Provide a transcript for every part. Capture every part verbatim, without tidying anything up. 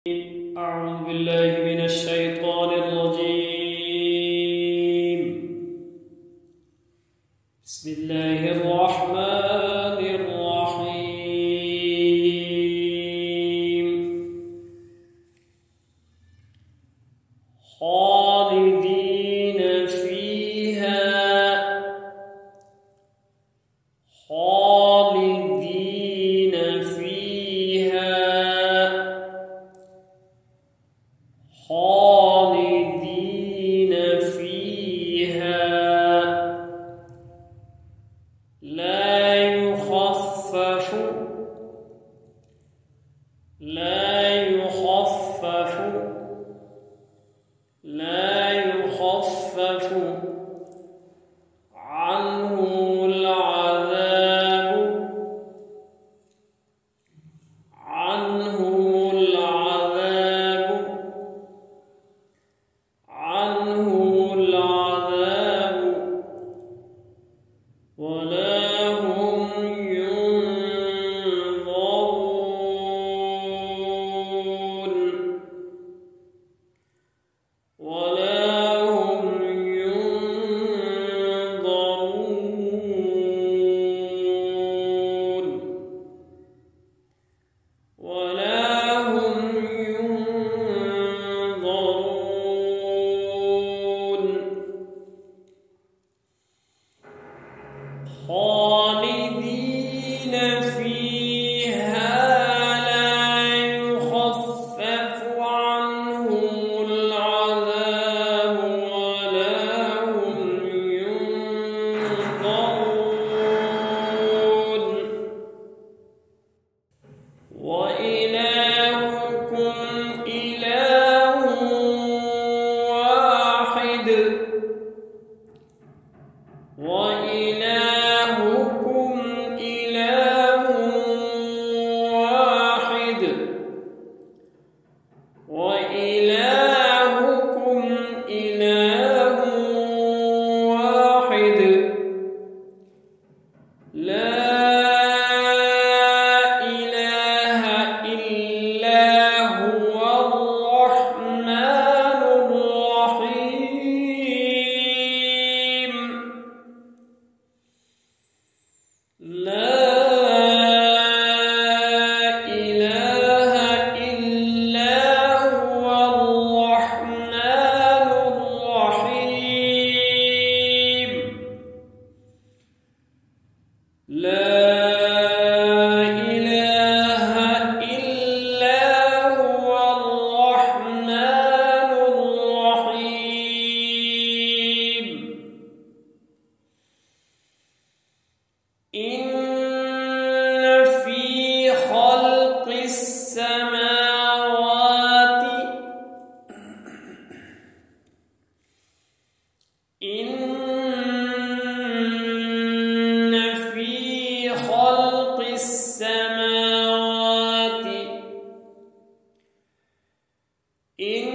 أعوذ بالله من الشيطان الرجيم. بسم الله الرحمن الرحيم. خالدين فيها خالدين فيها خالدين فيها لا يخفف لا يخفف لا يخفف عنهم العذاب عنهم العذاب عنهم العذاب ولا هم ينظرون ولا هم ينظرون ولا هم ينظرون خالدين فيها لا يخفف عنهم العذاب ولا هم ينظرون وإلهكم إله واحد وإلهكم إله واحد وإلهكم إله واحد لا إله إلا هو الرحمن الرحيم لا إله إلا هو الرحمن الرحيم لا إله إلا هو الرحمن الرحيم إن في خلق السماوات إن في خلق السماوات إن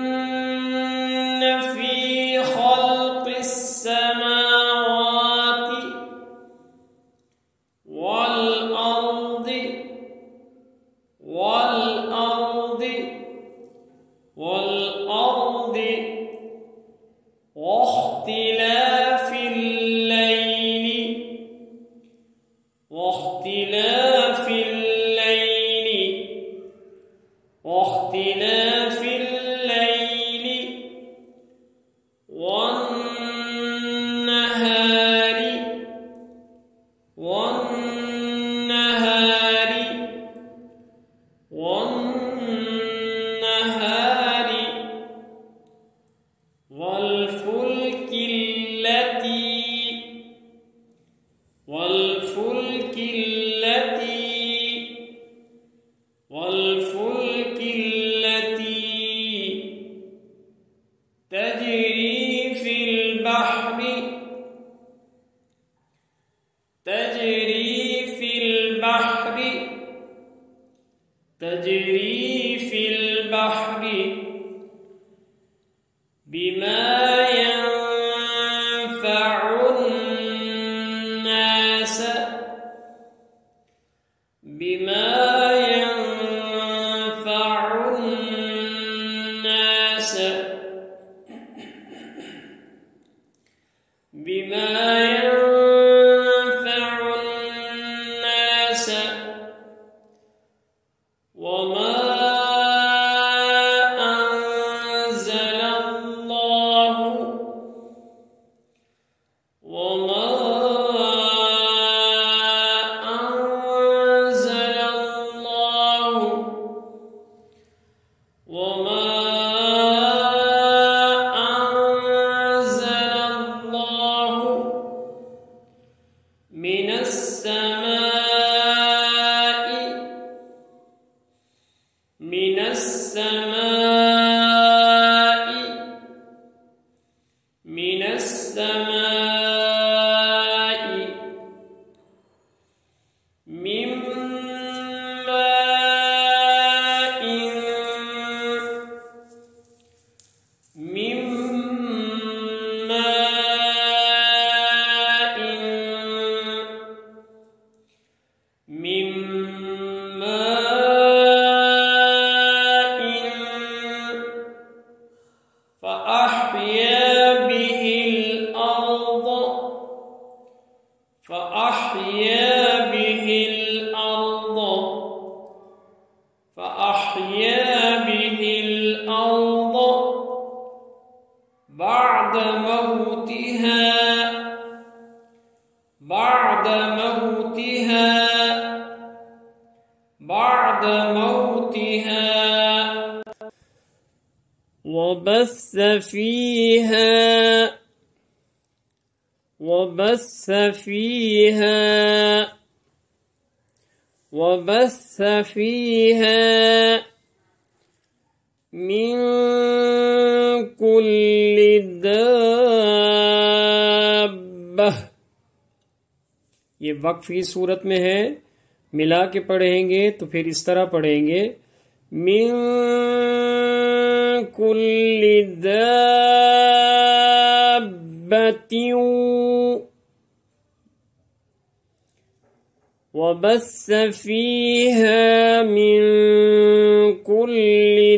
في خلق السماوات والأرض والأرض والأرض واختلاف الليل واختلاف الليل واختلاف الليل والنهار والنهار والنهار والفلك التي والفلك التي والفلك التي تجري في البحر تجري في البحر تجري في البحر بما ينفع الناس بما ينفع الناس وما أنزل الله من السماء من السماء من السماء من ماء من ماء من ماء فأحيا به الأرض فأحيا به الأرض فأحيا به الأرض بعد موتها بعد موتها بعد موتها وبث فيها وبث فيها وبث فيها من كل दाब्बह। ये वक्फी सूरत में है, मिला के पढ़ेंगे तो फिर इस तरह पढ़ेंगे मिन कुल्लि दाब्बतिन वबस्स फीहा मिन कुल्लि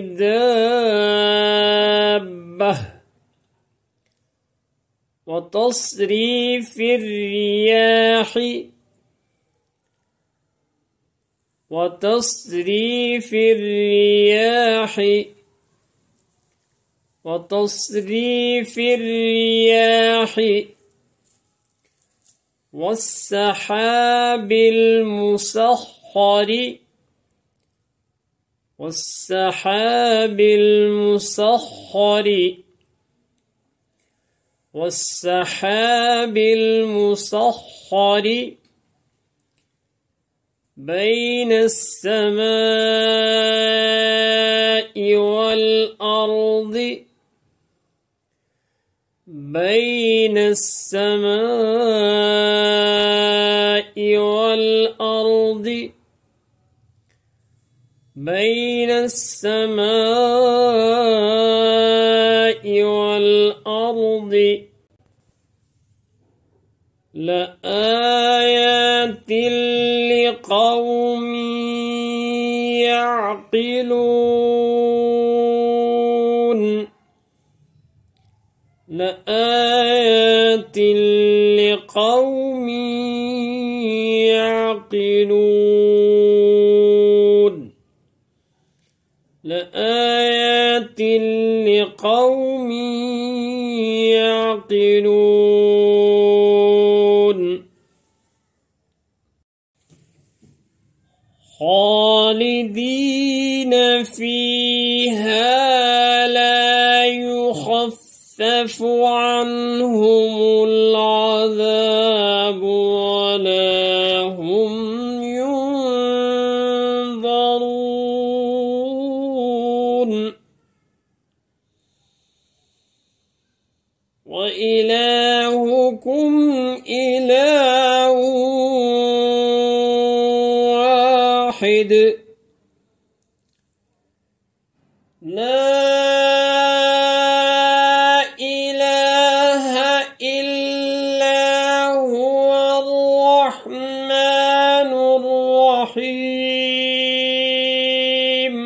दाब्बह वतस्रीफिर रियाहि वतस्रीफिर रियाहि वतस्रीफिर रियाहि वस्सहाबिल मुसख्खरि वस्सहाबिल मुसख्खरि वस्सहाबिल मुसख्खरि بين السماء والأرض بين السماء والأرض بين السماء والأرض لآيات لقوم يعقلون لآيات لقوم يعقلون لآيات لقوم يعقلون خالدين فيها لا يخفف عنهم العذاب ولا هم ينظرون وإلهكم إله واحد لا إله إلا هو الرحمن الرحيم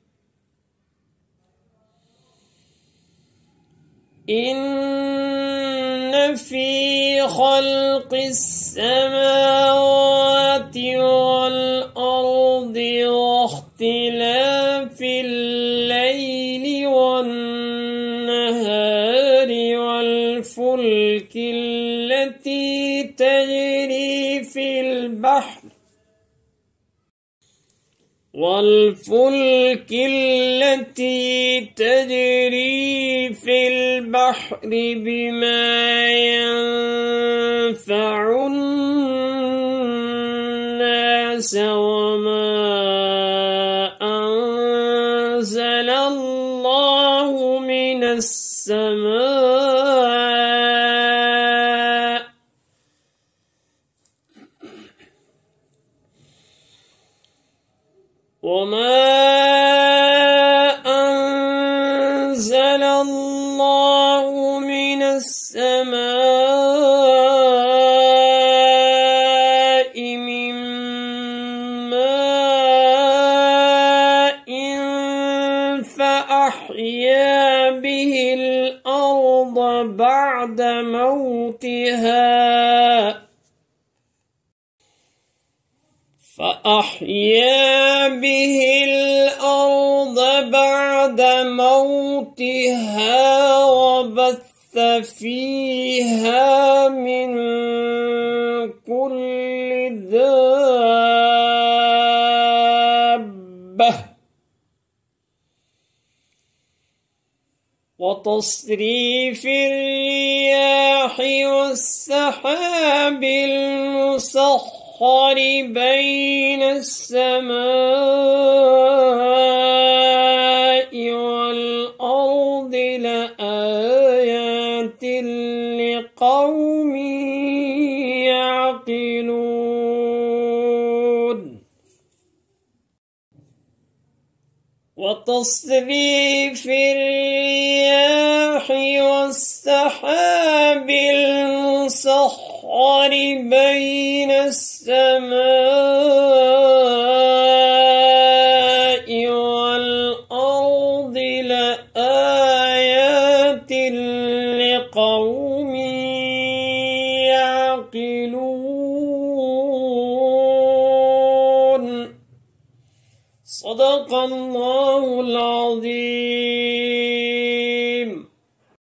إن في خلق السماوات والأرض واختلاف الليل والنهار والفلك التي تجري في البحر والفلك التي تجري في البحر بما ينفع الناس وما أنزل الله من السماء وما أنزل الله من السماء من ماء فأحيا به الأرض بعد موتها فأحيا به الأرض بعد موتها وبث فيها من كل دابة وتصريف الرياح والسحاب المسخر بين السماء والأرض لآيات لقوم يعقلون وتصريف الرياح والسحاب المسخر بين السماء والأرض لآيات لقوم يعقلون. صدق الله العظيم.